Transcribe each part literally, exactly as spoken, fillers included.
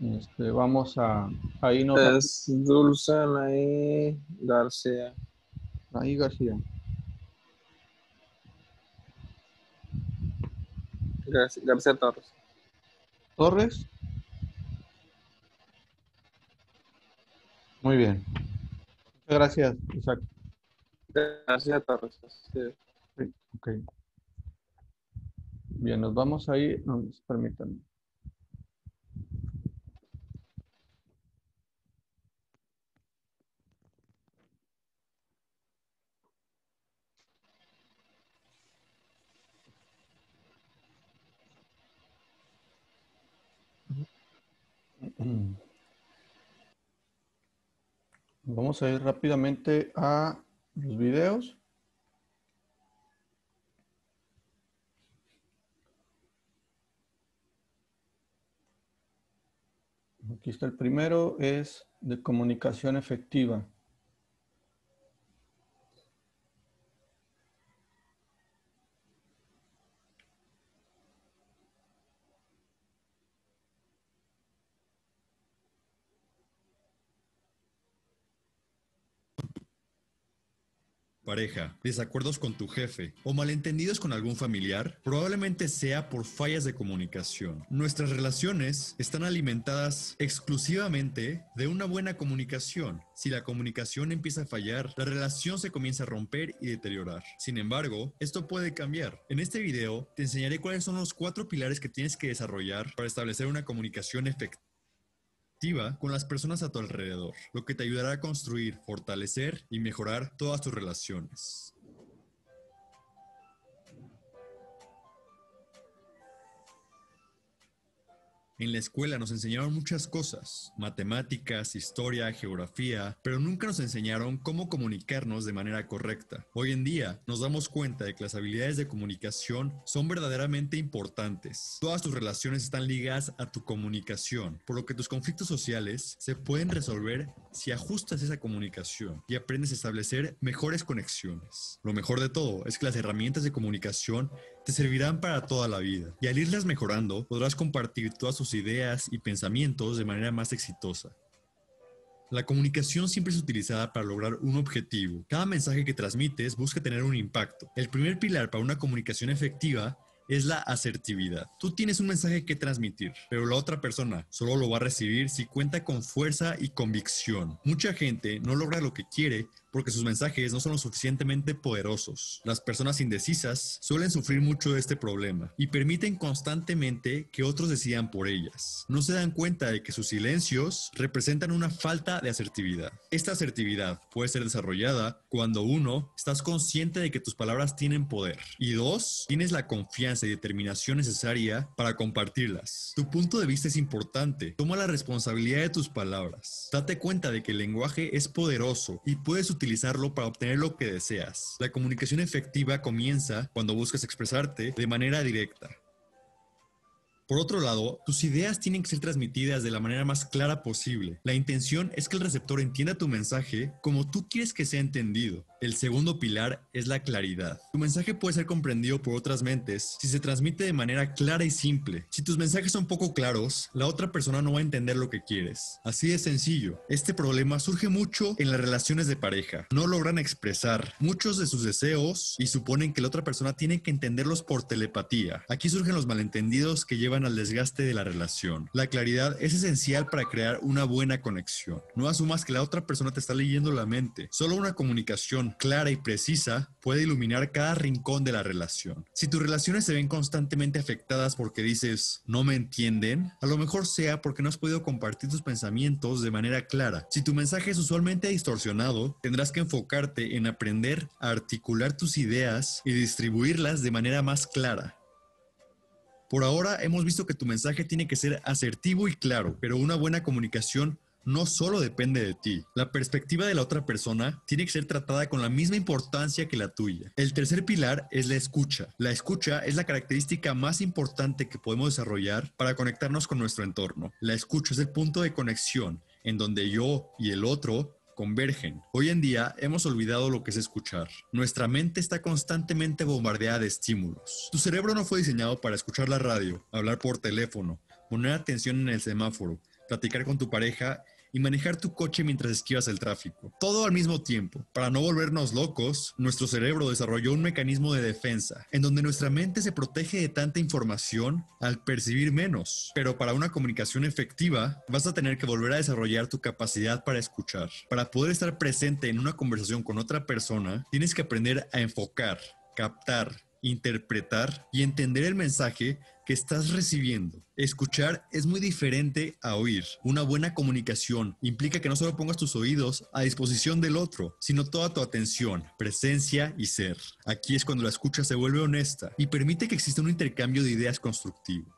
Este, vamos a, a irnos rápido. Es Dulce Anaí García. Ahí, García. García, García Torres. Torres. Muy bien. Muchas gracias, Isaac. García Torres. Sí. Sí, ok. Bien, nos vamos a ir. No, permítanme. Vamos a ir rápidamente a los videos. Aquí está el primero, es de comunicación efectiva. Pareja, desacuerdos con tu jefe o malentendidos con algún familiar, probablemente sea por fallas de comunicación. Nuestras relaciones están alimentadas exclusivamente de una buena comunicación. Si la comunicación empieza a fallar, la relación se comienza a romper y deteriorar. Sin embargo, esto puede cambiar. En este video te enseñaré cuáles son los cuatro pilares que tienes que desarrollar para establecer una comunicación efectiva con las personas a tu alrededor, lo que te ayudará a construir, fortalecer y mejorar todas tus relaciones. En la escuela nos enseñaron muchas cosas, matemáticas, historia, geografía, pero nunca nos enseñaron cómo comunicarnos de manera correcta. Hoy en día nos damos cuenta de que las habilidades de comunicación son verdaderamente importantes. Todas tus relaciones están ligadas a tu comunicación, por lo que tus conflictos sociales se pueden resolver si ajustas esa comunicación y aprendes a establecer mejores conexiones. Lo mejor de todo es que las herramientas de comunicación te servirán para toda la vida, y al irlas mejorando podrás compartir todas tus ideas y pensamientos de manera más exitosa. La comunicación siempre es utilizada para lograr un objetivo. Cada mensaje que transmites busca tener un impacto. El primer pilar para una comunicación efectiva es la asertividad. Tú tienes un mensaje que transmitir, pero la otra persona solo lo va a recibir si cuenta con fuerza y convicción. Mucha gente no logra lo que quiere porque sus mensajes no son lo suficientemente poderosos. Las personas indecisas suelen sufrir mucho de este problema y permiten constantemente que otros decidan por ellas. No se dan cuenta de que sus silencios representan una falta de asertividad. Esta asertividad puede ser desarrollada cuando uno, estás consciente de que tus palabras tienen poder, y dos, tienes la confianza y determinación necesaria para compartirlas. Tu punto de vista es importante. Toma la responsabilidad de tus palabras. Date cuenta de que el lenguaje es poderoso y puedes utilizarlo para obtener lo que deseas. La comunicación efectiva comienza cuando buscas expresarte de manera directa. Por otro lado, tus ideas tienen que ser transmitidas de la manera más clara posible. La intención es que el receptor entienda tu mensaje como tú quieres que sea entendido. El segundo pilar es la claridad. Tu mensaje puede ser comprendido por otras mentes si se transmite de manera clara y simple. Si tus mensajes son poco claros, la otra persona no va a entender lo que quieres. Así de sencillo. Este problema surge mucho en las relaciones de pareja. No logran expresar muchos de sus deseos y suponen que la otra persona tiene que entenderlos por telepatía. Aquí surgen los malentendidos que llevan al desgaste de la relación. La claridad es esencial para crear una buena conexión. No asumas que la otra persona te está leyendo la mente. Solo una comunicación clara y precisa puede iluminar cada rincón de la relación. Si tus relaciones se ven constantemente afectadas porque dices no me entienden, a lo mejor sea porque no has podido compartir tus pensamientos de manera clara. Si tu mensaje es usualmente distorsionado, tendrás que enfocarte en aprender a articular tus ideas y distribuirlas de manera más clara. Por ahora hemos visto que tu mensaje tiene que ser asertivo y claro, pero una buena comunicación no solo depende de ti. La perspectiva de la otra persona tiene que ser tratada con la misma importancia que la tuya. El tercer pilar es la escucha. La escucha es la característica más importante que podemos desarrollar para conectarnos con nuestro entorno. La escucha es el punto de conexión en donde yo y el otro convergen. Hoy en día hemos olvidado lo que es escuchar. Nuestra mente está constantemente bombardeada de estímulos. Tu cerebro no fue diseñado para escuchar la radio, hablar por teléfono, poner atención en el semáforo, platicar con tu pareja y manejar tu coche mientras esquivas el tráfico. Todo al mismo tiempo. Para no volvernos locos, nuestro cerebro desarrolló un mecanismo de defensa, en donde nuestra mente se protege de tanta información al percibir menos. Pero para una comunicación efectiva, vas a tener que volver a desarrollar tu capacidad para escuchar. Para poder estar presente en una conversación con otra persona, tienes que aprender a enfocar, captar, interpretar y entender el mensaje que estás recibiendo. Escuchar es muy diferente a oír. Una buena comunicación implica que no solo pongas tus oídos a disposición del otro, sino toda tu atención, presencia y ser. Aquí es cuando la escucha se vuelve honesta y permite que exista un intercambio de ideas constructivo.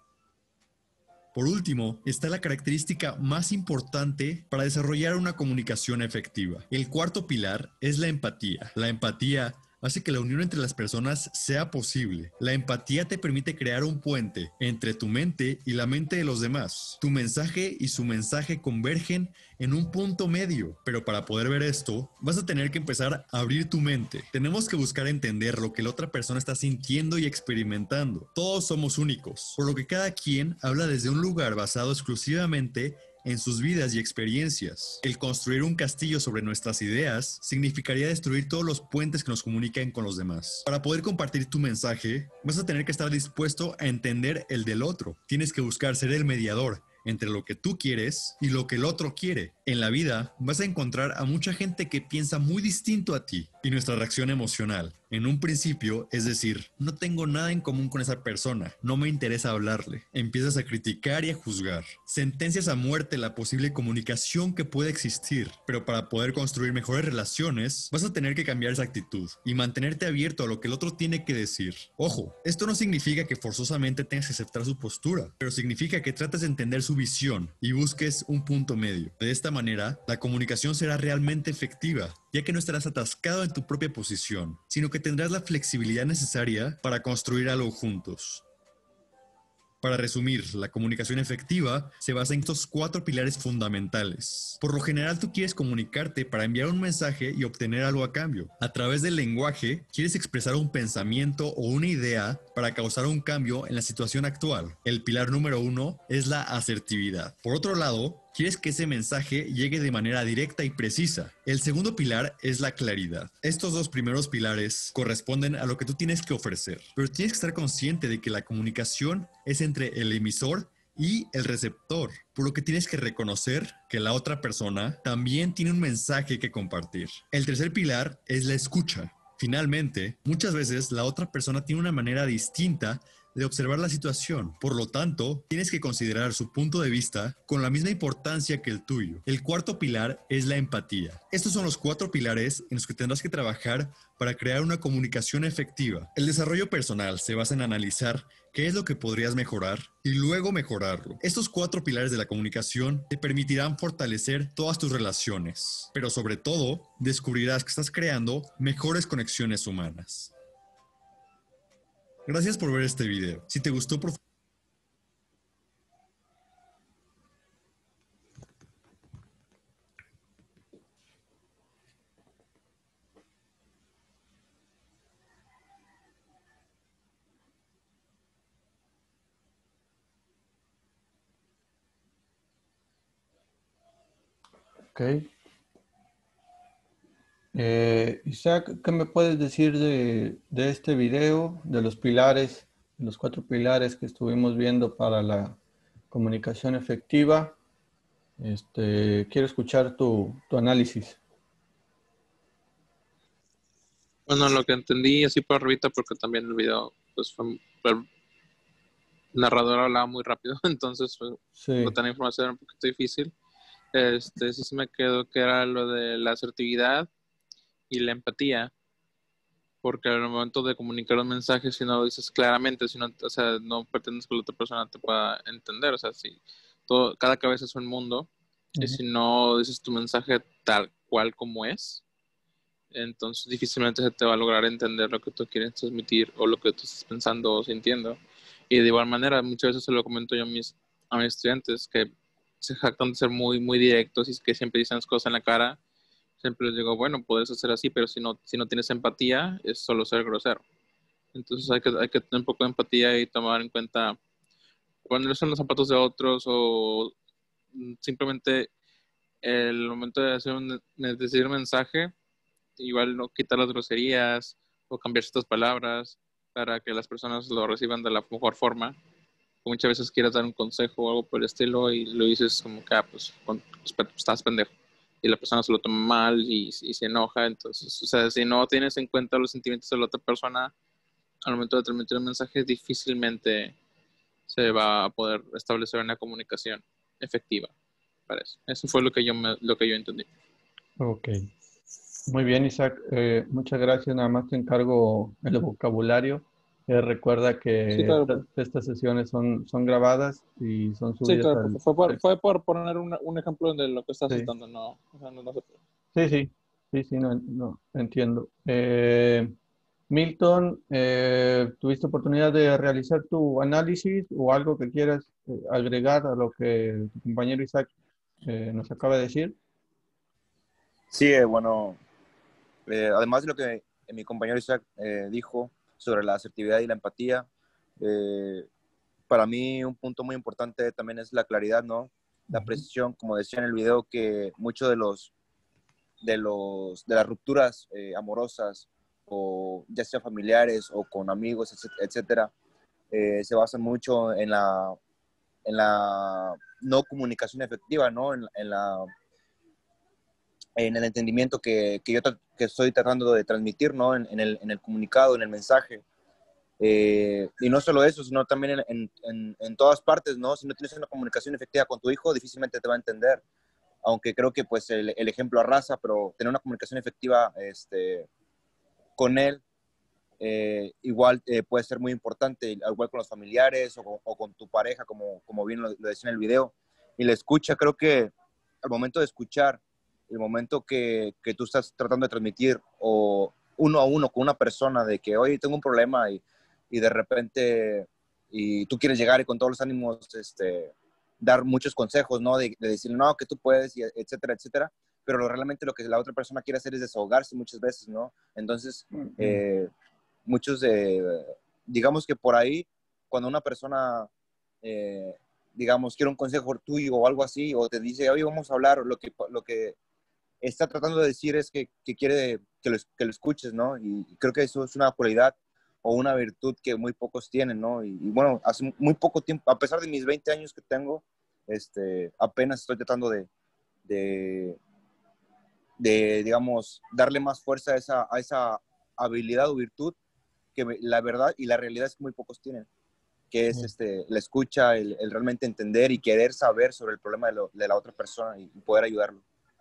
Por último, está la característica más importante para desarrollar una comunicación efectiva. El cuarto pilar es la empatía. La empatía hace que la unión entre las personas sea posible. La empatía te permite crear un puente entre tu mente y la mente de los demás. Tu mensaje y su mensaje convergen en un punto medio, pero para poder ver esto, vas a tener que empezar a abrir tu mente. Tenemos que buscar entender lo que la otra persona está sintiendo y experimentando. Todos somos únicos, por lo que cada quien habla desde un lugar basado exclusivamente en sus vidas y experiencias. El construir un castillo sobre nuestras ideas significaría destruir todos los puentes que nos comunican con los demás. Para poder compartir tu mensaje, vas a tener que estar dispuesto a entender el del otro. Tienes que buscar ser el mediador entre lo que tú quieres y lo que el otro quiere. En la vida vas a encontrar a mucha gente que piensa muy distinto a ti y nuestra reacción emocional, en un principio, es decir, no tengo nada en común con esa persona, no me interesa hablarle. Empiezas a criticar y a juzgar. Sentencias a muerte la posible comunicación que puede existir, pero para poder construir mejores relaciones, vas a tener que cambiar esa actitud y mantenerte abierto a lo que el otro tiene que decir. Ojo, esto no significa que forzosamente tengas que aceptar su postura, pero significa que trates de entender su visión y busques un punto medio. De esta manera, la comunicación será realmente efectiva, ya que no estarás atascado en tu propia posición, sino que tendrás la flexibilidad necesaria para construir algo juntos. Para resumir, la comunicación efectiva se basa en estos cuatro pilares fundamentales. Por lo general, tú quieres comunicarte para enviar un mensaje y obtener algo a cambio. A través del lenguaje, quieres expresar un pensamiento o una idea para causar un cambio en la situación actual. El pilar número uno es la asertividad. Por otro lado, quieres que ese mensaje llegue de manera directa y precisa. El segundo pilar es la claridad. Estos dos primeros pilares corresponden a lo que tú tienes que ofrecer, pero tienes que estar consciente de que la comunicación es entre el emisor y el receptor, por lo que tienes que reconocer que la otra persona también tiene un mensaje que compartir. El tercer pilar es la escucha. Finalmente, muchas veces la otra persona tiene una manera distinta de observar la situación. Por lo tanto, tienes que considerar su punto de vista con la misma importancia que el tuyo. El cuarto pilar es la empatía. Estos son los cuatro pilares en los que tendrás que trabajar para crear una comunicación efectiva. El desarrollo personal se basa en analizar qué es lo que podrías mejorar y luego mejorarlo. Estos cuatro pilares de la comunicación te permitirán fortalecer todas tus relaciones, pero sobre todo, descubrirás que estás creando mejores conexiones humanas. Gracias por ver este video. Si te gustó, por favor. Ok. Eh, Isaac, ¿qué me puedes decir de, de este video, de los pilares, los cuatro pilares que estuvimos viendo para la comunicación efectiva? Este, quiero escuchar tu, tu análisis. Bueno, lo que entendí así por arribita, porque también el video, pues fue, fue el narrador hablaba muy rápido, entonces pues, Sí. no tener información era un poquito difícil. Este, sí se me quedó que era lo de la asertividad y la empatía, porque al momento de comunicar un mensaje, si no lo dices claramente, si no, o sea, no pretendes que la otra persona te pueda entender, o sea, si todo, cada cabeza es un mundo, uh-huh. Y si no dices tu mensaje tal cual como es, entonces difícilmente se te va a lograr entender lo que tú quieres transmitir o lo que tú estás pensando o sintiendo. Y de igual manera, muchas veces se lo comento yo a mis, a mis estudiantes que se jactan de ser muy, muy directos y que siempre dicen las cosas en la cara. Siempre les digo, bueno, puedes hacer así, pero si no, si no tienes empatía, es solo ser grosero. Entonces hay que, hay que tener un poco de empatía y tomar en cuenta ponerse en los zapatos de otros o simplemente el momento de hacer un, de decir un mensaje, igual no quitar las groserías o cambiar ciertas palabras para que las personas lo reciban de la mejor forma. Muchas veces quieres dar un consejo o algo por el estilo y lo dices como que, ah, pues, con respeto, estás pendejo. Y la persona se lo toma mal y, y se enoja. Entonces, o sea, si no tienes en cuenta los sentimientos de la otra persona al momento de transmitir un mensaje, difícilmente se va a poder establecer una comunicación efectiva para eso. Eso fue lo que yo, me, lo que yo entendí. Ok. Muy bien, Isaac. Eh, muchas gracias. Nada más te encargo el vocabulario. Eh, recuerda Sí, que claro. esta- estas sesiones son, son grabadas y son Sí, subidas claro. al... Fue por, al- fue por poner un, un ejemplo de lo que estás Sí, citando. No, o sea, no, no se puede. sí, sí, sí, sí, no, no, entiendo. Eh, Milton, eh, ¿tuviste oportunidad de realizar tu análisis o algo que quieras eh, agregar a lo que tu compañero Isaac eh, nos acaba de decir? Sí, eh, bueno, eh, además de lo que mi compañero Isaac eh, dijo sobre la asertividad y la empatía, eh, para mí un punto muy importante también es la claridad, ¿no? La Ujú. precisión, como decía en el video, que muchos de los de los de las rupturas eh, amorosas o ya sea familiares o con amigos, etcétera, eh, se basan mucho en la en la no comunicación efectiva, ¿no? En, en la en el entendimiento que, que yo que estoy tratando de transmitir, ¿no? En, en, el, en el comunicado, en el mensaje. Eh, y no solo eso, sino también en, en, en, todas partes, ¿no? Si no tienes una comunicación efectiva con tu hijo, difícilmente te va a entender. Aunque creo que pues el, el ejemplo arrasa, pero tener una comunicación efectiva este, con él eh, igual eh, puede ser muy importante, igual con los familiares o, o con tu pareja, como, como bien lo, lo decía en el video. Y la escucha, creo que al momento de escuchar, el momento que, que tú estás tratando de transmitir o uno a uno con una persona de que, oye, tengo un problema y, y de repente y tú quieres llegar y con todos los ánimos este, dar muchos consejos, ¿no? De, de decir, no, que tú puedes, y etcétera, etcétera. Pero lo, realmente lo que la otra persona quiere hacer es desahogarse muchas veces, ¿no? Entonces, eh, muchos de, digamos que por ahí, cuando una persona, eh, digamos, quiere un consejo tuyo o algo así, o te dice, oye, vamos a hablar, lo que, lo que está tratando de decir es que, que quiere que lo, que lo escuches, ¿no? Y creo que eso es una cualidad o una virtud que muy pocos tienen, ¿no? Y, y bueno, hace muy poco tiempo, a pesar de mis veinte años que tengo, este, apenas estoy tratando de, de, de digamos, darle más fuerza a esa, a esa habilidad o virtud que la verdad y la realidad es que muy pocos tienen, que es este, la escucha, el, el realmente entender y querer saber sobre el problema de, lo, de la otra persona y, y poder ayudarlo.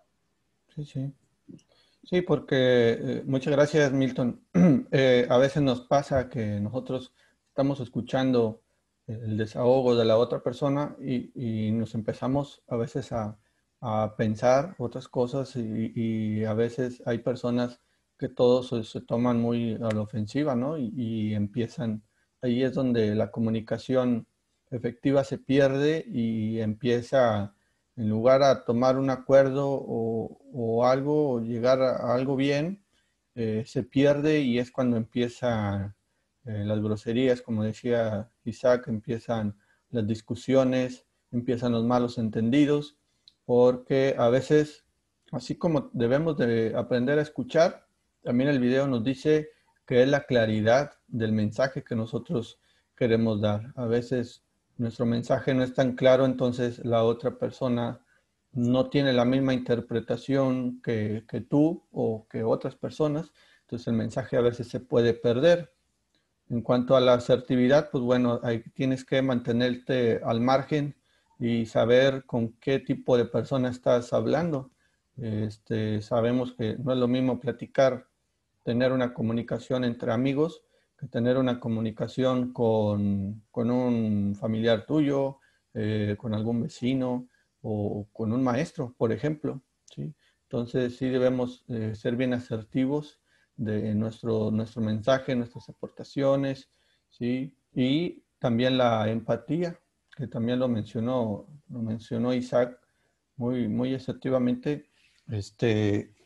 Sí, sí. Sí, porque eh, muchas gracias, Milton. Eh, a veces nos pasa que nosotros estamos escuchando el desahogo de la otra persona y, y nos empezamos a veces a, a pensar otras cosas y, y a veces hay personas que todos se, se toman muy a la ofensiva, ¿no? Y, y empiezan, ahí es donde la comunicación efectiva se pierde y empieza en lugar a tomar un acuerdo o, o algo, o llegar a, a algo bien, eh, se pierde y es cuando empiezan eh, las groserías, como decía Isaac, empiezan las discusiones, empiezan los malos entendidos, porque a veces, así como debemos de aprender a escuchar, también el video nos dice que es la claridad del mensaje que nosotros queremos dar. A veces nuestro mensaje no es tan claro, entonces la otra persona no tiene la misma interpretación que, que tú o que otras personas, entonces el mensaje a veces se puede perder. En cuanto a la asertividad, pues bueno, ahí tienes que mantenerte al margen y saber con qué tipo de persona estás hablando. Este, sabemos que no es lo mismo platicar, tener una comunicación entre amigos, que tener una comunicación con, con un familiar tuyo, eh, con algún vecino o con un maestro, por ejemplo, ¿sí? Entonces sí debemos eh, ser bien asertivos de nuestro, nuestro mensaje, nuestras aportaciones, ¿sí? Y también la empatía, que también lo mencionó, lo mencionó Isaac muy, muy asertivamente, este,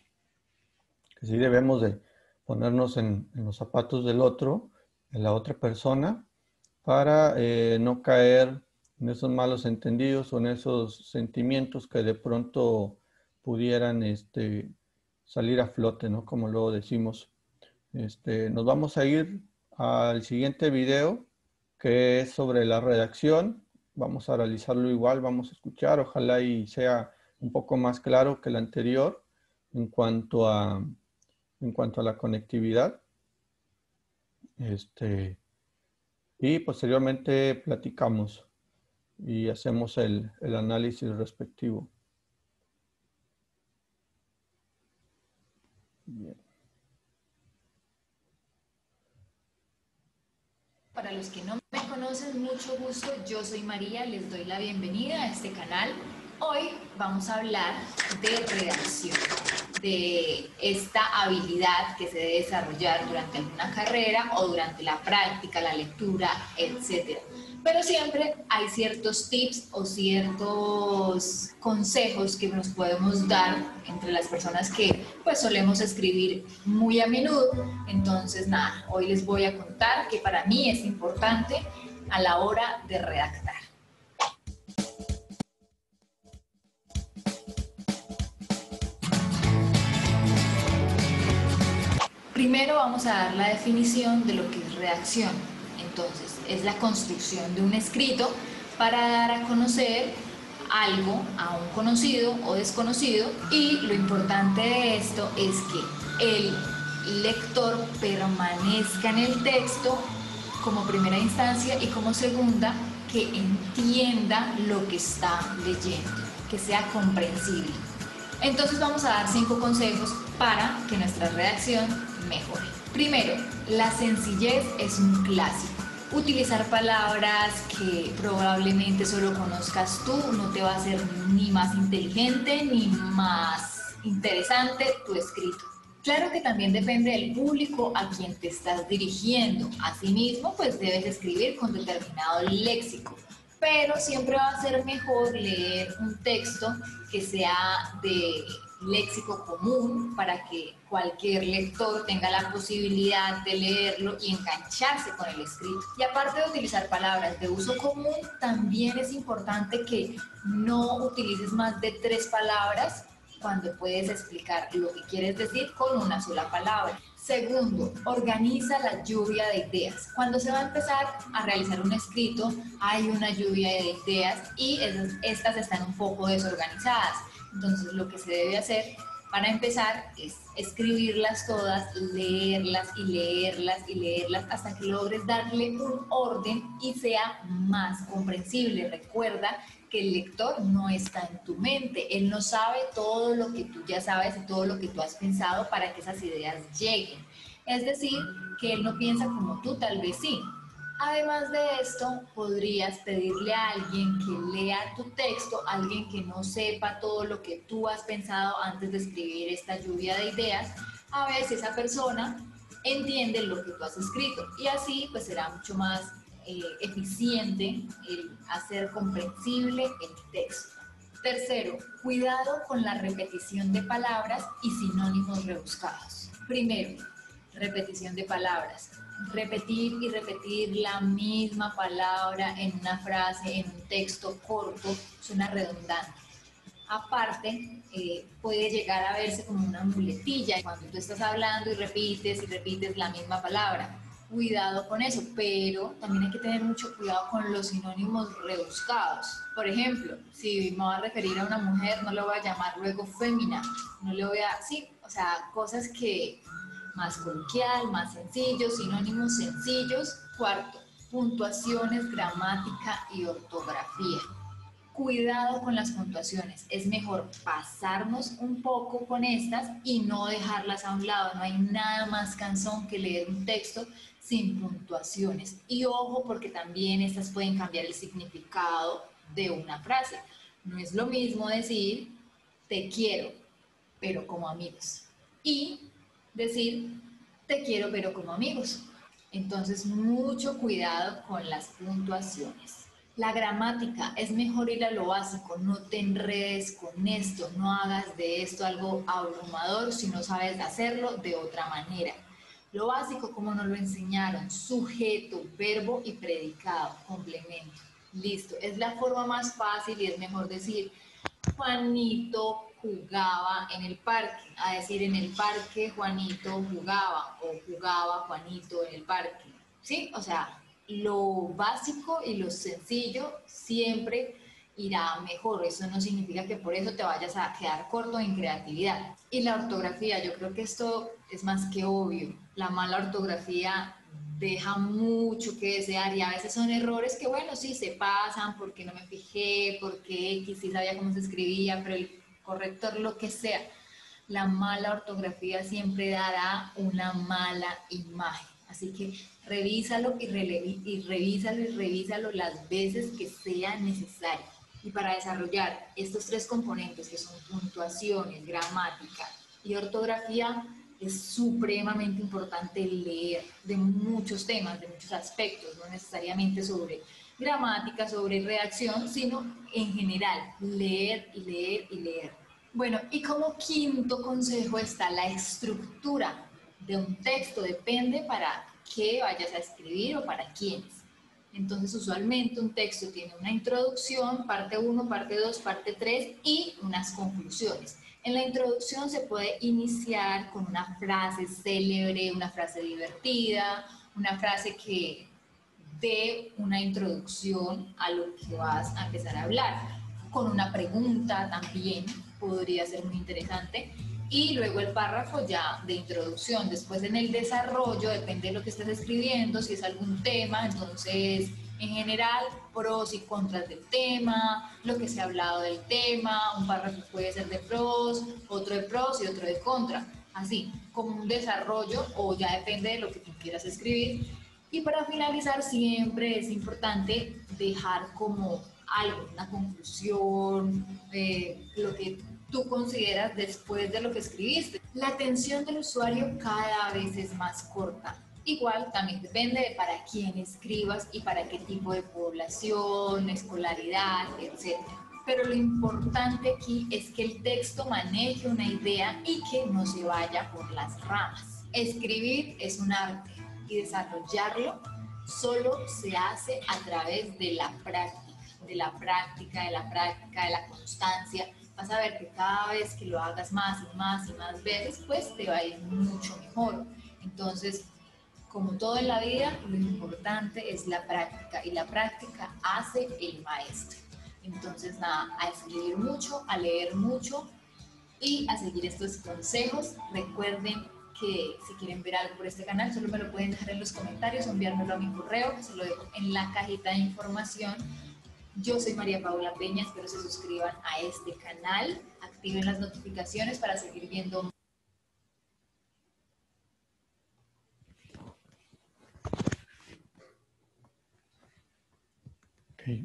que sí debemos de ponernos en, en los zapatos del otro, de la otra persona, para eh, no caer en esos malos entendidos o en esos sentimientos que de pronto pudieran este, salir a flote, ¿no? Como luego decimos. Este, nos vamos a ir al siguiente video, que es sobre la redacción. Vamos a realizarlo igual, vamos a escuchar, ojalá y sea un poco más claro que el anterior en cuanto a, en cuanto a la conectividad. Este, y posteriormente platicamos y hacemos el, el análisis respectivo. Bien. Para los que no me conocen, mucho gusto, yo soy María, les doy la bienvenida a este canal. Hoy vamos a hablar de redacción, de esta habilidad que se debe desarrollar durante alguna carrera o durante la práctica, la lectura, etcétera. Pero siempre hay ciertos tips o ciertos consejos que nos podemos dar entre las personas que pues solemos escribir muy a menudo. Entonces nada, hoy les voy a contar que para mí es importante a la hora de redactar. Primero vamos a dar la definición de lo que es redacción. Entonces, es la construcción de un escrito para dar a conocer algo a un conocido o desconocido, y lo importante de esto es que el lector permanezca en el texto como primera instancia y como segunda, que entienda lo que está leyendo, que sea comprensible. Entonces vamos a dar cinco consejos para que nuestra redacción mejore. Primero, la sencillez es un clásico. Utilizar palabras que probablemente solo conozcas tú no te va a hacer ni más inteligente ni más interesante tu escrito. Claro que también depende del público a quien te estás dirigiendo. Asimismo, pues debes escribir con determinado léxico, pero siempre va a ser mejor leer un texto que sea de léxico común para que cualquier lector tenga la posibilidad de leerlo y engancharse con el escrito. Y aparte de utilizar palabras de uso común, también es importante que no utilices más de tres palabras cuando puedes explicar lo que quieres decir con una sola palabra. Segundo, organiza la lluvia de ideas. Cuando se va a empezar a realizar un escrito, hay una lluvia de ideas y esas, estas están un poco desorganizadas. Entonces, lo que se debe hacer para empezar es escribirlas todas, leerlas y leerlas y leerlas hasta que logres darle un orden y sea más comprensible. Recuerda que el lector no está en tu mente, él no sabe todo lo que tú ya sabes y todo lo que tú has pensado para que esas ideas lleguen. Es decir, que él no piensa como tú, tal vez sí. Además de esto, podrías pedirle a alguien que lea tu texto, alguien que no sepa todo lo que tú has pensado antes de escribir esta lluvia de ideas, a ver si esa persona entiende lo que tú has escrito, y así pues será mucho más eh, eficiente el hacer comprensible el texto. Tercero, cuidado con la repetición de palabras y sinónimos rebuscados. Primero, repetición de palabras. Repetir y repetir la misma palabra en una frase, en un texto corto, suena redundante. Aparte, eh, puede llegar a verse como una muletilla cuando tú estás hablando y repites y repites la misma palabra. Cuidado con eso, pero también hay que tener mucho cuidado con los sinónimos rebuscados. Por ejemplo, si me voy a referir a una mujer, no le voy a llamar luego fémina, no le voy a... Sí, o sea, cosas que... más coloquial, más sencillo, sinónimos sencillos. Cuarto, puntuaciones, gramática y ortografía. Cuidado con las puntuaciones, es mejor pasarnos un poco con estas y no dejarlas a un lado. No hay nada más cansón que leer un texto sin puntuaciones. Y ojo, porque también estas pueden cambiar el significado de una frase. No es lo mismo decir te quiero, pero como amigos, y decir te quiero pero como amigos. Entonces mucho cuidado con las puntuaciones. La gramática, es mejor ir a lo básico, no te enredes con esto, no hagas de esto algo abrumador si no sabes hacerlo de otra manera. Lo básico, como nos lo enseñaron: sujeto, verbo y predicado, complemento. Listo, es la forma más fácil y es mejor decir Juanito jugaba en el parque, a decir en el parque Juanito jugaba o jugaba Juanito en el parque, ¿sí? O sea, lo básico y lo sencillo siempre irá mejor. Eso no significa que por eso te vayas a quedar corto en creatividad. Y la ortografía, yo creo que esto es más que obvio. La mala ortografía deja mucho que desear y a veces son errores que, bueno, sí, se pasan porque no me fijé, porque X sí sabía cómo se escribía, pero el corrector, lo que sea, la mala ortografía siempre dará una mala imagen. Así que revísalo y, relevi- y revísalo y revísalo las veces que sea necesario. Y para desarrollar estos tres componentes que son puntuaciones, gramática y ortografía, es supremamente importante leer de muchos temas, de muchos aspectos, no necesariamente sobre gramática, sobre redacción, sino en general, leer y leer y leer. Bueno, y como quinto consejo está la estructura de un texto, depende para qué vayas a escribir o para quiénes. Entonces, usualmente un texto tiene una introducción, parte uno, parte dos, parte tres y unas conclusiones. En la introducción se puede iniciar con una frase célebre, una frase divertida, una frase que dé una introducción a lo que vas a empezar a hablar. Con una pregunta también podría ser muy interesante. Y luego el párrafo ya de introducción. Después en el desarrollo, depende de lo que estés escribiendo, si es algún tema, entonces en general pros y contras del tema, lo que se ha hablado del tema, un párrafo puede ser de pros, otro de pros y otro de contra, así como un desarrollo o ya depende de lo que tú quieras escribir. Y para finalizar siempre es importante dejar como algo, una conclusión, eh, lo que tú consideras después de lo que escribiste. La atención del usuario cada vez es más corta. Igual también depende de para quién escribas y para qué tipo de población, escolaridad, etcétera. Pero lo importante aquí es que el texto maneje una idea y que no se vaya por las ramas. Escribir es un arte y desarrollarlo solo se hace a través de la práctica, de la práctica, de la práctica, de la constancia. Vas a ver que cada vez que lo hagas más y más y más veces, pues te va a ir mucho mejor. Entonces, como todo en la vida, lo importante es la práctica y la práctica hace el maestro. Entonces, nada, a escribir mucho, a leer mucho y a seguir estos consejos. Recuerden que si quieren ver algo por este canal, solo me lo pueden dejar en los comentarios o enviármelo a mi correo, que se lo dejo en la cajita de información. Yo soy María Paula Peña, espero se suscriban a este canal, activen las notificaciones para seguir viendo. Okay.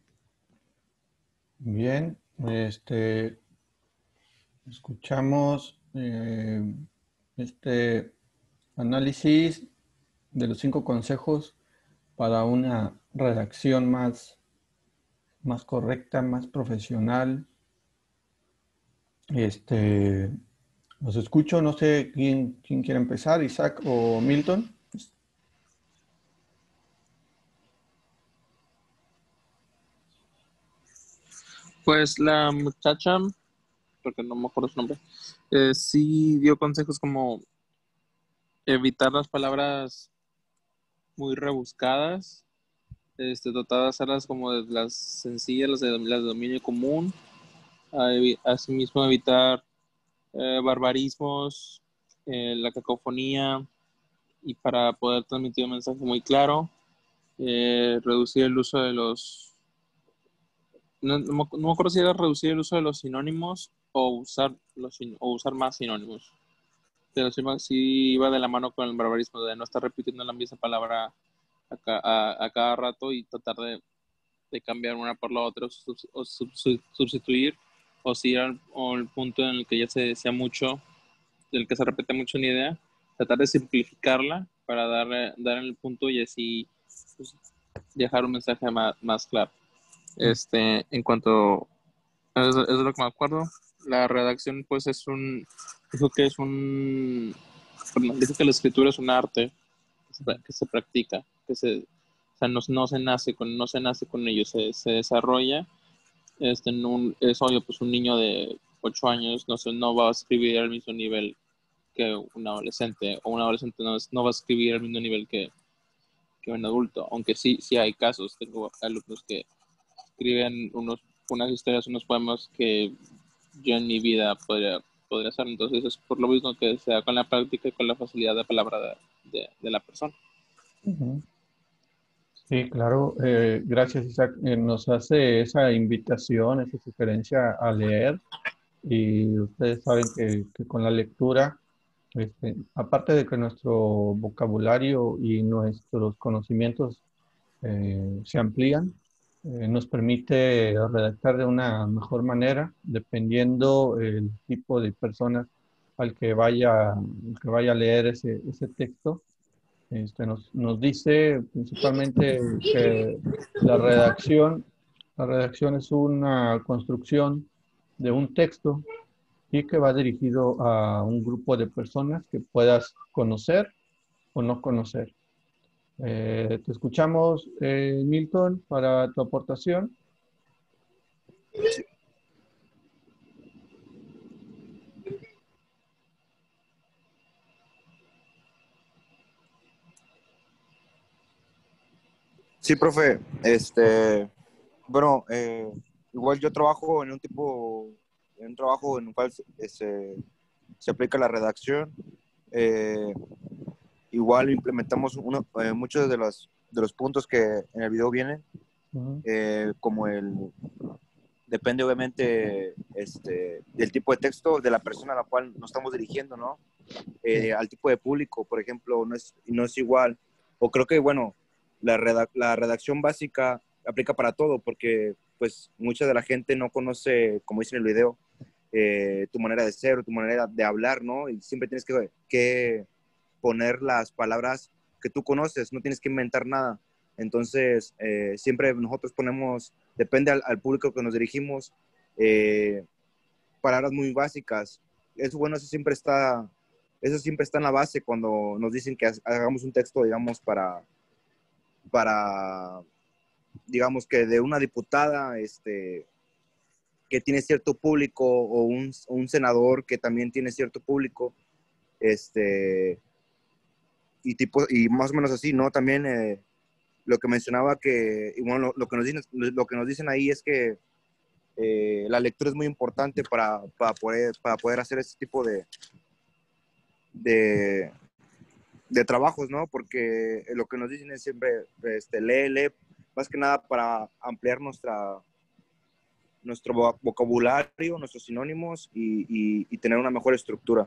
Bien, este, escuchamos eh, este análisis de los cinco consejos para una redacción más, más correcta, más profesional. Este, los escucho, no sé quién, quién quiere empezar, Isaac o Milton. Pues la muchacha, porque no me acuerdo su nombre, eh, sí dio consejos como evitar las palabras muy rebuscadas, este, tratar de hacerlas como de las sencillas, las de, las de dominio común, asimismo evitar eh, barbarismos, eh, la cacofonía, y para poder transmitir un mensaje muy claro, eh, reducir el uso de los... No, no, me, no me acuerdo si era reducir el uso de los sinónimos o usar, los, o usar más sinónimos. Pero sí, sí iba de la mano con el barbarismo, de no estar repitiendo la misma palabra a, a, a cada rato y tratar de, de cambiar una por la otra o, sub, o sub, sustituir, o si era el punto en el que ya se decía mucho, del que se repite mucho una idea, tratar de simplificarla para dar, dar en el punto y así pues, dejar un mensaje más, más claro. Este, en cuanto a eso, eso es lo que me acuerdo. La redacción pues es un, dijo que es un, dijo que la escritura es un arte que se, que se practica, que se, o sea, no, no se nace con, no se nace con ello, se, se desarrolla. Este, en un, es obvio, pues un niño de ocho años no, se, no va a escribir al mismo nivel que un adolescente, o un adolescente no, no va a escribir al mismo nivel que, que un adulto, aunque sí, sí hay casos. Tengo alumnos que escriben unos, unas historias, unos poemas que yo en mi vida podría, podría hacer. Entonces es por lo mismo que se da con la práctica y con la facilidad de palabra de, de, de la persona. Ujú. Sí, claro. Eh, gracias, Isaac. Eh, nos hace esa invitación, esa sugerencia a leer. Y ustedes saben que, que con la lectura, este, aparte de que nuestro vocabulario y nuestros conocimientos eh, se amplían, eh, nos permite redactar de una mejor manera, dependiendo el tipo de personas al que vaya, al que vaya a leer ese, ese texto. Este, nos, nos dice principalmente que la redacción, la redacción es una construcción de un texto y que va dirigido a un grupo de personas que puedas conocer o no conocer. Eh, te escuchamos, eh, Milton, para tu aportación. Sí, profe. Este, bueno, eh, igual yo trabajo en un tipo, en un trabajo en el cual se, se, se aplica la redacción. Eh, igual implementamos uno, eh, muchos de los, de los puntos que en el video vienen, Uh-huh. eh, como el, depende obviamente este, del tipo de texto, de la persona a la cual nos estamos dirigiendo, ¿no? Eh, al tipo de público, por ejemplo, no es, no es igual. O creo que, bueno, la, redac la redacción básica aplica para todo, porque pues mucha de la gente no conoce, como dice en el video, eh, tu manera de ser o tu manera de hablar, ¿no? Y siempre tienes que, que poner las palabras que tú conoces, no tienes que inventar nada. Entonces, eh, siempre nosotros ponemos, depende al, al público que nos dirigimos, eh, palabras muy básicas. Eso, bueno, eso siempre está, eso siempre está en la base cuando nos dicen que hagamos un texto, digamos, para, para digamos que de una diputada, este, que tiene cierto público, o un, un senador que también tiene cierto público, este, y, tipo, y más o menos así, ¿no? También eh, lo que mencionaba que, y bueno, lo, lo, que nos dicen, lo que nos dicen ahí es que eh, la lectura es muy importante para, para, poder, para poder hacer ese tipo de, de, de trabajos, ¿no? Porque lo que nos dicen es siempre, este, lee, lee, más que nada para ampliar nuestra, nuestro vocabulario, nuestros sinónimos y, y, y tener una mejor estructura.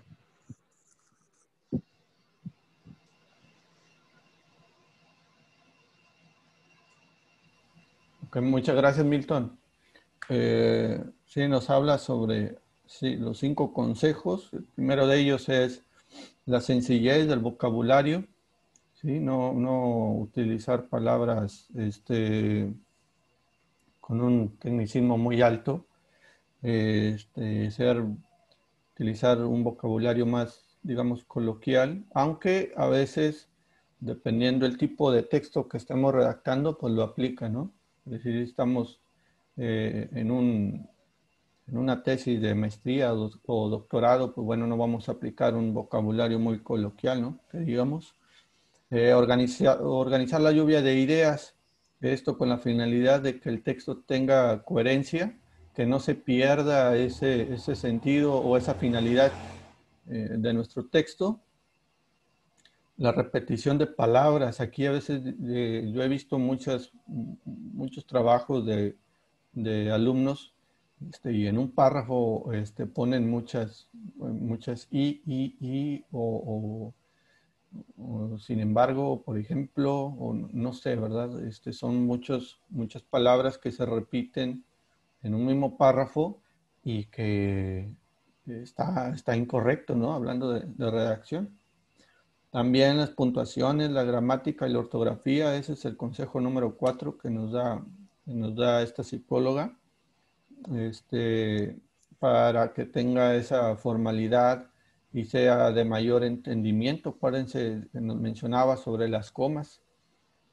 Okay, muchas gracias, Milton. Eh, sí, nos habla sobre sí, los cinco consejos. El primero de ellos es la sencillez del vocabulario, ¿sí? No, no utilizar palabras este, con un tecnicismo muy alto, eh, este, ser, utilizar un vocabulario más, digamos, coloquial, aunque a veces, dependiendo del tipo de texto que estemos redactando, pues lo aplica, ¿no? Es decir, estamos eh, en un, en una tesis de maestría o, o doctorado, pues bueno, no vamos a aplicar un vocabulario muy coloquial, ¿no? Que digamos. Eh, organizar, organizar la lluvia de ideas, esto con la finalidad de que el texto tenga coherencia, que no se pierda ese, ese sentido o esa finalidad eh, de nuestro texto. La repetición de palabras, aquí a veces eh, yo he visto muchas, muchos trabajos de, de alumnos este, y en un párrafo este, ponen muchas, muchas i, i, i o, o, o sin embargo, por ejemplo, o no sé, ¿verdad? Este, son muchos, muchas palabras que se repiten en un mismo párrafo y que está, está incorrecto, ¿no? Hablando de, de redacción. También las puntuaciones, la gramática y la ortografía, ese es el consejo número cuatro que nos da, que nos da esta psicóloga, este, para que tenga esa formalidad y sea de mayor entendimiento. Acuérdense que nos mencionaba sobre las comas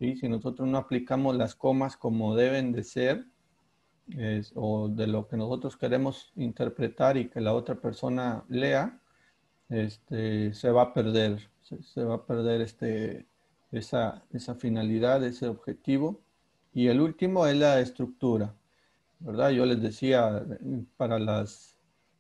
¿sí? Si nosotros no aplicamos las comas como deben de ser, es, o de lo que nosotros queremos interpretar y que la otra persona lea, este, se va a perder, se, se va a perder este, esa, esa finalidad, ese objetivo. Y el último es la estructura, ¿verdad? Yo les decía, para las,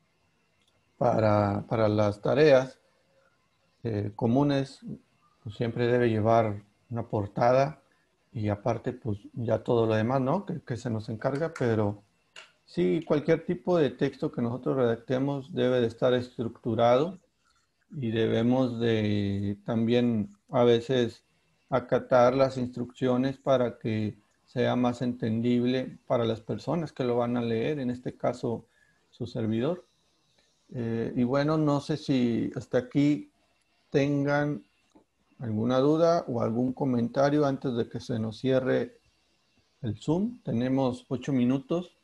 para, para las tareas eh, comunes, pues siempre debe llevar una portada y aparte, pues ya todo lo demás, ¿no? Que, que se nos encarga, pero sí, cualquier tipo de texto que nosotros redactemos debe de estar estructurado y debemos de también a veces acatar las instrucciones para que sea más entendible para las personas que lo van a leer, en este caso su servidor. Eh, y bueno, no sé si hasta aquí tengan alguna duda o algún comentario antes de que se nos cierre el Zoom. Tenemos ocho minutos.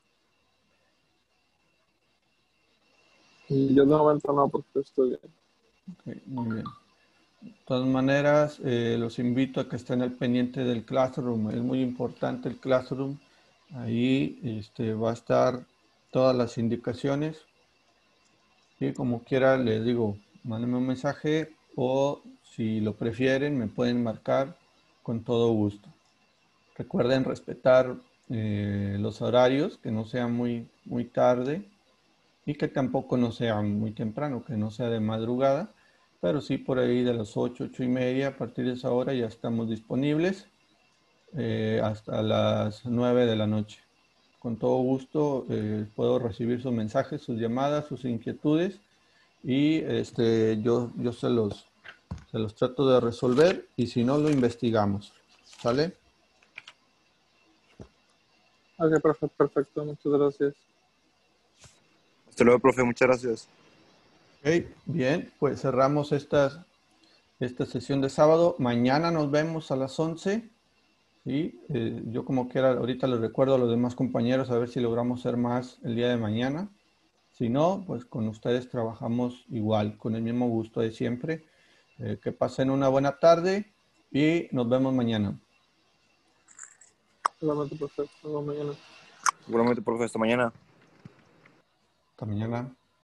Y yo de momento no, porque estoy bien. Okay, muy bien. De todas maneras, eh, los invito a que estén al pendiente del Classroom. Es muy importante el Classroom. Ahí este, va a estar todas las indicaciones. Y como quiera, les digo, mándenme un mensaje o si lo prefieren, me pueden marcar con todo gusto. Recuerden respetar eh, los horarios, que no sea muy, muy tarde y que tampoco no sea muy temprano, que no sea de madrugada, pero sí por ahí de las ocho, ocho y media, a partir de esa hora ya estamos disponibles eh, hasta las nueve de la noche. Con todo gusto eh, puedo recibir sus mensajes, sus llamadas, sus inquietudes y este, yo, yo se, los, se los trato de resolver y si no lo investigamos. ¿Sale? Ok, perfecto, perfecto, muchas gracias. Hasta luego, profe, muchas gracias. Ok, bien, pues cerramos esta, esta sesión de sábado. Mañana nos vemos a las once. ¿Sí? Eh, yo como quiera, ahorita les recuerdo a los demás compañeros a ver si logramos ser más el día de mañana. Si no, pues con ustedes trabajamos igual, con el mismo gusto de siempre. Eh, que pasen una buena tarde y nos vemos mañana. Solamente perfecto, nos vemos mañana. Seguramente, profe, hasta mañana. Hasta mañana.